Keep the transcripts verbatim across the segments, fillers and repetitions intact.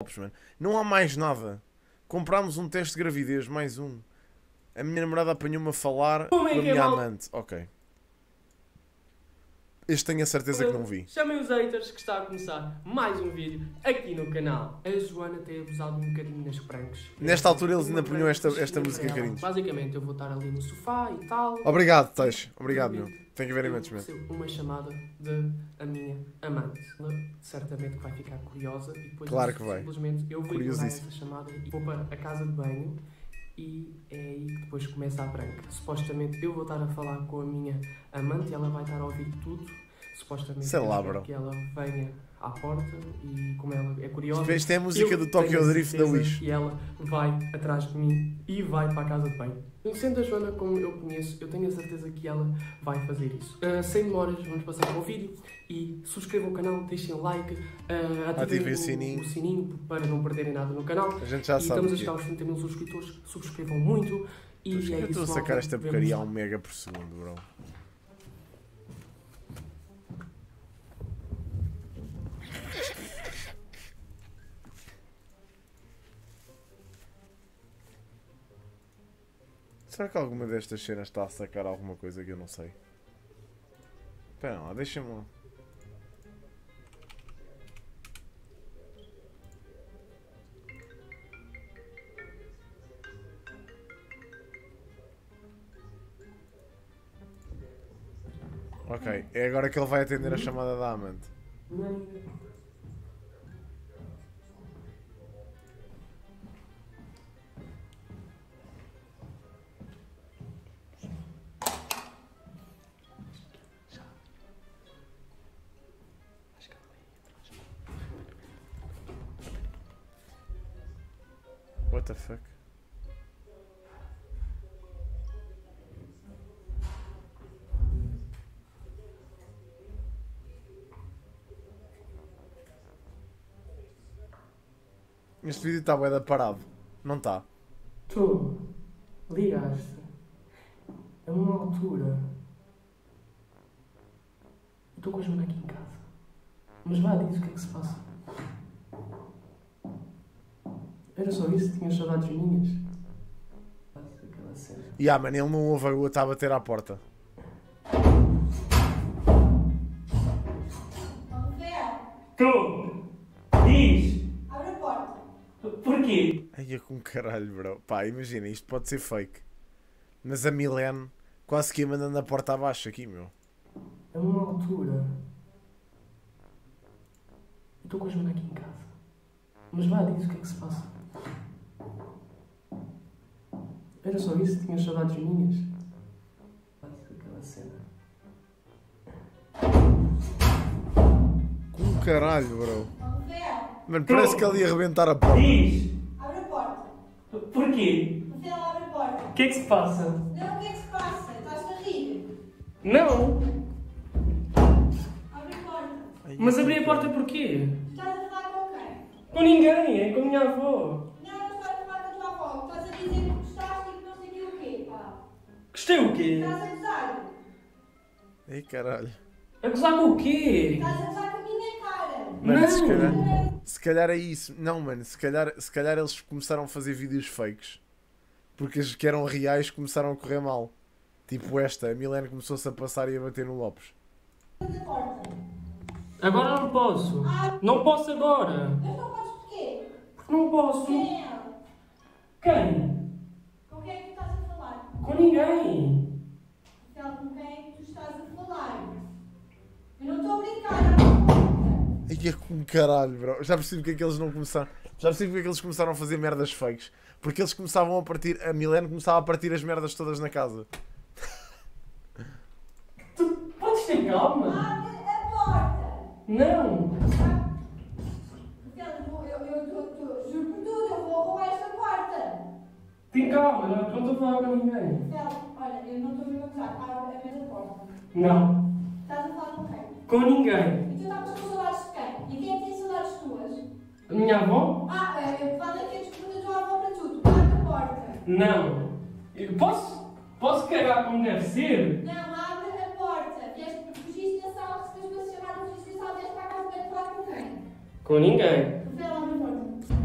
Não há mais nada. Comprámos um teste de gravidez, mais um. A minha namorada apanhou-me a falar com a minha amante. Ok. Este tenho a certeza que não vi. Chamem os haters que está a começar mais um vídeo aqui no canal. A Joana tem abusado um bocadinho nas pranks. Nesta altura eles ainda punham esta, esta música carinhos. Basicamente eu vou estar ali no sofá e tal. Obrigado, Teix. Obrigado, meu. Tenho que ver imensos, meu. Uma chamada de a minha amante. Ela certamente vai ficar curiosa e depois claro que vai. Simplesmente eu vou ignorar essa chamada e vou para a casa de banho. E é aí que depois começa a prank. Supostamente eu vou estar a falar com a minha amante e ela vai estar a ouvir tudo. Supostamente sei lá, bro. Que ela venha à porta e como ela é curiosa... Isto é a música do Tokyo Drift da Wish. E ela vai atrás de mim e vai para a casa de banho. Sendo a Joana como eu conheço, eu tenho a certeza que ela vai fazer isso. Uh, sem demoras, vamos passar para o vídeo e subscrevam o canal, deixem like, uh, ativem o sininho. o sininho para não perderem nada no canal. A gente já e sabe estamos a chegar aos trinta mil subscritores, subscrevam muito. E Mas é que eu estou a sacar esta porcaria a um mega por segundo, bro. Será que alguma destas cenas está a sacar alguma coisa que eu não sei? Espera lá, deixa-me lá. Ok, é agora que ele vai atender a chamada da amante. What the fuck? Este vídeo está bué da parado. Não está? Tu ligaste a uma altura. Eu estou com a Joana aqui em casa. Mas vá, diz o que é que se passa. Era só isso? Tinhas saudades minhas? Aquela cena. E ah, mano, ele não ouve, eu estava a bater à porta. Tu! Diz! Abre a porta. Porquê? Ai, é com caralho, bro. Pá, imagina, isto pode ser fake. Mas a Milene quase que ia mandando a porta abaixo aqui, meu. A uma altura. Eu estou com a Joana aqui em casa. Mas vá, diz o que é que se passa. Era só isso? Tinhas saudades minhas? Aquela cena. Com caralho, bro. Vamos ver. Mano, parece que ele ia arrebentar a porta. Diz! Abre a porta. Porquê? Vamos ver, abre a porta. O que é que se passa? Não, o que é que se passa? Estás a rir? Não! Abre a porta. Ai, Mas abri a porta porquê? Estás a falar com quem? Com ninguém, é com a minha avó. Não, não estás a falar com a tua avó. Estás a dizer que gostaste e que não sei o quê, pá. Gostei o quê? Estás a gozar. Ai, caralho. A gozar com o quê? Estás a gozar com a minha cara. Mano, Não. se calhar, se calhar é isso. Não, mano, se calhar, se calhar eles começaram a fazer vídeos fakes. Porque as que eram reais começaram a correr mal. Tipo esta, a Milene começou-se a passar e a bater no Lopes. Abre a porta. Agora não posso. Ah. Não posso agora. Mas não podes porquê? Porque não posso. Quem é ela? Quem? Com quem é que tu estás a falar? Com ninguém. Rafael, com quem é que tu estás a falar? Eu não estou a brincar, abre a porta. Ai, é com caralho, bro. Já percebi porque é que eles não começaram. Já percebi porque é que eles começaram a fazer merdas fakes. Porque eles começavam a partir. A Milene começava a partir as merdas todas na casa. Tu podes ter calma? Abre a porta. Não. Rafael, eu, vou- eu, eu, eu, eu juro por tudo, eu vou roubar esta porta. Tem calma, não não estou a falar com ninguém. Rafael, olha, eu não estou mesmo a gozar. Abre a mesma porta. Não. Estás a falar com quem? Com ninguém. E tu estavas com saudades de quem? E quem é que tem saudades tuas? A minha avó? Ah, é, fala que eu desculpa da tua avó para tudo. Abre a porta. Não. Eu posso? Posso cagar como deve ser? Não, abre a porta. Vieste, fugiste da sala, recebeste uma chamada, fugiste da sala, vieste para a casa para falar com quem? Com ninguém. Rafael, abre a porta.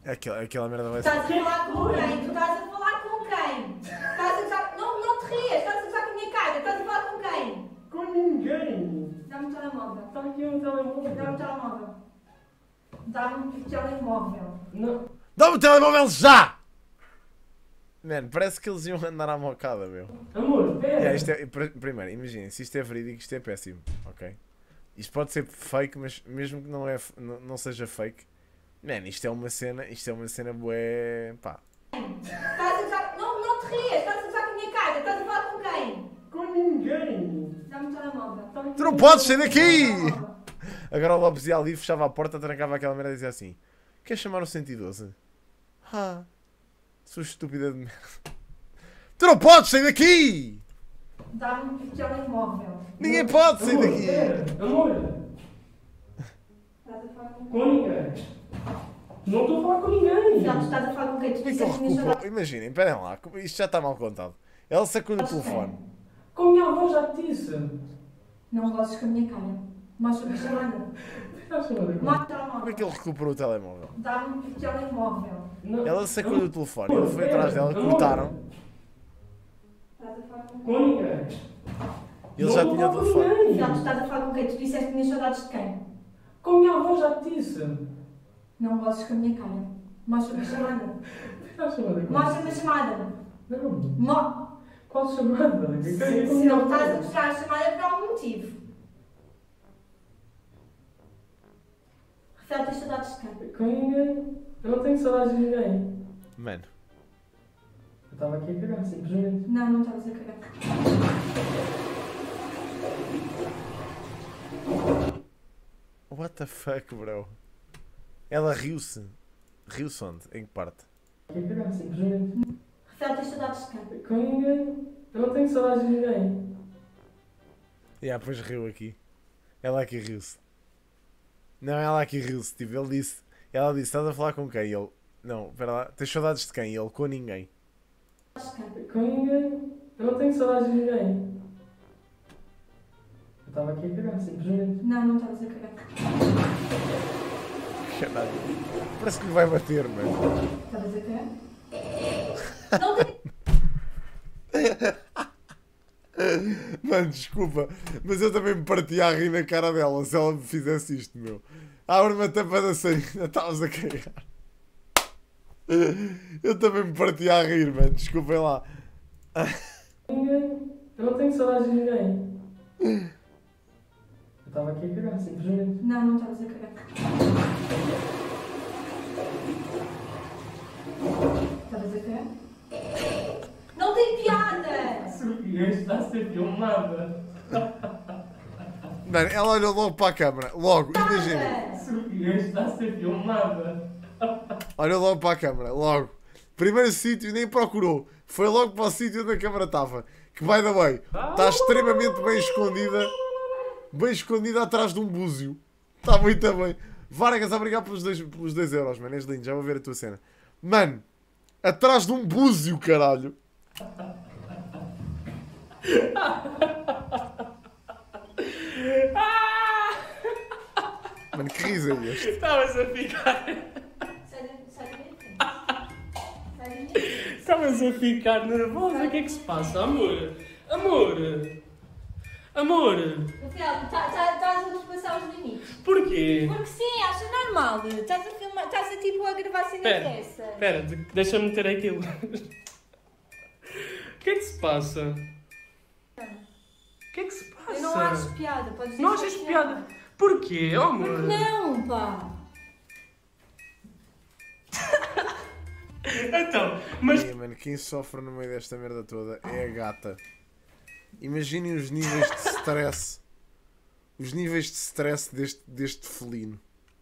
Aquela, aquela merda vai ser. Estás a falar com quem? Tu estás a falar com quem? Estás a usar... Não, não te rias, estás a usar com a minha cara. Estás a falar com quem? Com ninguém. Dá-me o telemóvel. Está aqui um telemóvel. Dá-me o telemóvel. Dá-me o telemóvel. Não. Dá-me o telemóvel já! Mano, parece que eles iam andar à mocada, meu. Amor, pera. Yeah, isto é, pr- primeiro, imaginem, se isto é verídico, isto é péssimo, ok? Isto pode ser fake, mas mesmo que não, é, f- não, não seja fake, mano, isto é uma cena, isto é uma cena bué, pá. Estás a usar... Não, não te rias, estás a usar com a minha cara. Estás a falar com quem? Com ninguém. Dá-me o telemóvel. Está aqui Tu não um podes sair telemóvel. daqui! Agora o Lopes ia ali, fechava a porta, trancava aquela merda e dizia assim: quer chamar o cento e doze? Ah, sou estúpida de merda. Tu não podes sair daqui! Dá-me o telemóvel. Ninguém pode sair Amor, daqui! pera. Amor, Estás a falar com com ninguém. Não estou a falar com ninguém. Não, tu estás a falar com quem? Tu Como é que ele disseste que tinhas recuperou? saudades. Imaginem, esperem lá, isto já está mal contado. Ela sacou-lhe o telefone. Com a minha avó já te disse. Não gostes com a minha cara. Mostra-me a chamada. Está a chamar agora. Mostra o Como é que telemóvel. ele recuperou o telemóvel? Dá-me o telemóvel. Não. Ela sacou-lhe o telefone, ele foi Pera, atrás dela, amor. cortaram. Estás a falar com Com ninguém. Ele Não já estou tinha a o falar com telefone. ninguém. Não, tu estás a falar com quem? Tu disseste que tinhas saudades de quem? Com a minha avó já te disse. Não gostes com a minha cara. Mostra-me a chamada. Está a chamar agora. Mostra-me a chamada. Não. Mo... Qual chamada? Que Se, tem com a se minha não avó. estás a mostrar a chamada é por algum motivo. Rafael, tens saudades de quem? Com ninguém. Eu não tenho saudades de ninguém. Mano, Eu estava aqui a cagar, simplesmente. Não, não estavas a cagar. what the fuck, bro? Ela riu-se. Riu-se onde? Em que parte? Aqui a cagar, simplesmente. Rafael, tens saudades de quem? Com ninguém. Eu não tenho saudades de ninguém. E yeah, depois riu aqui. Ela aqui riu-se. Não, ela aqui riu-se. Tipo, ele disse. Ela disse: estás a falar com quem? E ele: não, espera lá, tens saudades de quem? E ele: com ninguém. Saudades de quem? Com ninguém. Eu não tenho saudades de ninguém. Eu estava aqui a cagar, simplesmente. Não, não estavas a cagar. Caralho. Parece que lhe vai bater, mano. Estavas a cagar? Não tem... Mano, desculpa, mas eu também me partia a rir na cara dela se ela me fizesse isto, meu. Abre-me a tampa da saída, estavas a cagar. Eu também me partia a rir, mano, desculpem lá. Ninguém. Eu não tenho saudades de ninguém. Eu estava aqui a cagar, simplesmente. Não, não estavas a cagar. Estavas a cagar? Não tem piada! Sofia está a ser filmada. Mano, ela olhou logo para a câmara, logo, imagina. Piada! Sofia está a ser filmada. Olhou logo para a câmara, logo. Primeiro sítio, nem procurou. Foi logo para o sítio onde a câmara estava. Que, by the way, está extremamente bem escondida. Bem escondida atrás de um búzio. Está muito bem. Vargas, obrigado pelos dois, pelos dois euros, mano. És lindo, já vou ver a tua cena. Mano, atrás de um búzio, caralho. Mano, que riso é este? Estavas a ficar. Sai da- sai da minha frente. Sai da minha frente. Estavas a ficar nervosa. O que é que se passa, amor? Amor! Amor! Rafael, tá- tá- estás a ultrapassar os limites. Porquê? Porque sim, acho normal. Estás a filmar, estás a tipo a gravar cena Espera, dessa. espera, de- deixa-me meter aquilo. O que é que se passa? O que é que se passa? Eu não acho piada, podes dizer Não que achas é piada? Porquê, oh, amor? Porque não, pá. Então, mas Ai, mano, quem sofre no meio desta merda toda é a gata. Imaginem os níveis de stress. Os níveis de stress deste, deste felino.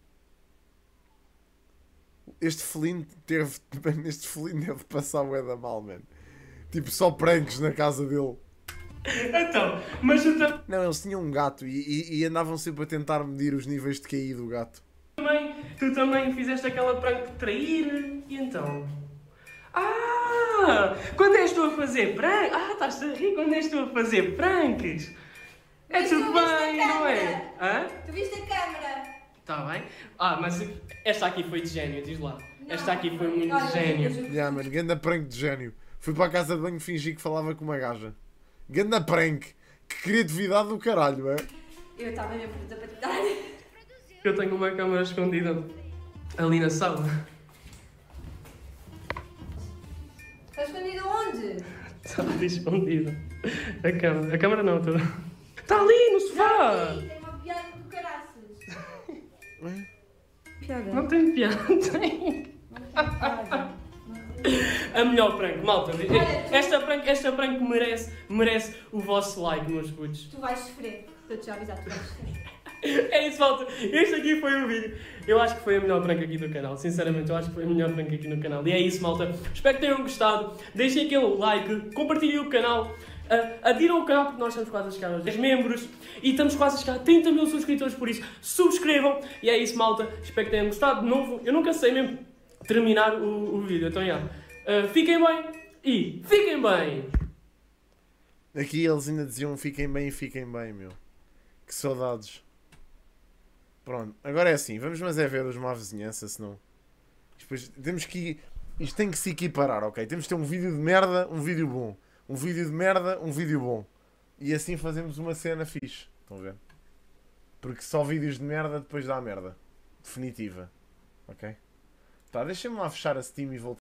Este felino teve. Este felino deve passar o da mal, mano. Tipo, só pranks na casa dele. então, mas tu Não, eles tinham um gato e, e- e andavam sempre a tentar medir os níveis de Q I do gato. também, tu também fizeste aquela prank de trair, e então? Ah! Quando és tu a fazer prank? Ah, estás a rir quando és tu a fazer pranks? É Mas tudo tu viste a bem, não é? câmera? Hã? Tu viste a câmera? Está bem. Ah, mas esta aqui foi de gênio, diz lá. Esta aqui foi muito Olha, gênio. eu juro- Yeah, mano, ganda prank de gênio. Fui para a casa de banho fingir que falava com uma gaja. Ganda prank. Que criatividade do caralho, é? Eu estava mesmo pronta para te dar. Eu tenho uma câmera escondida ali na sala. Está escondido onde? Está ali escondida. A câmera. A câmera não, estou. Está ali no sofá! Sim, tem uma piada do caraças. É? Piada? Não tem piada, tem. A melhor prank, malta. Esta prank, esta prank merece, merece o vosso like, meus putos. Tu vais sofrer. Estou-te já a avisar, tu vais sofrer. É isso, malta. Este aqui foi o vídeo. Eu acho que foi a melhor prank aqui do canal. Sinceramente, eu acho que foi a melhor prank aqui no canal. E é isso, malta. Espero que tenham gostado. Deixem aquele like, compartilhem o canal. Uh, adiram o canal porque nós estamos quase a chegar aos dez membros e estamos quase a chegar a trinta mil subscritores, por isso subscrevam. E é isso, malta. Espero que tenham gostado. De novo, eu nunca sei mesmo terminar o, o vídeo. Então, já. Uh, fiquem bem e fiquem bem. Aqui eles ainda diziam fiquem bem e fiquem bem, meu. Que saudades. Pronto, agora é assim. Vamos mas é ver os má vizinhança, senão... Depois temos que... Isto tem que se equiparar, ok? Temos que ter um vídeo de merda, um vídeo bom. Um vídeo de merda, um vídeo bom. E assim fazemos uma cena fixe. Estão a ver? Porque só vídeos de merda depois dá merda. Definitiva. Ok? Tá, deixem-me lá fechar a Steam e voltar.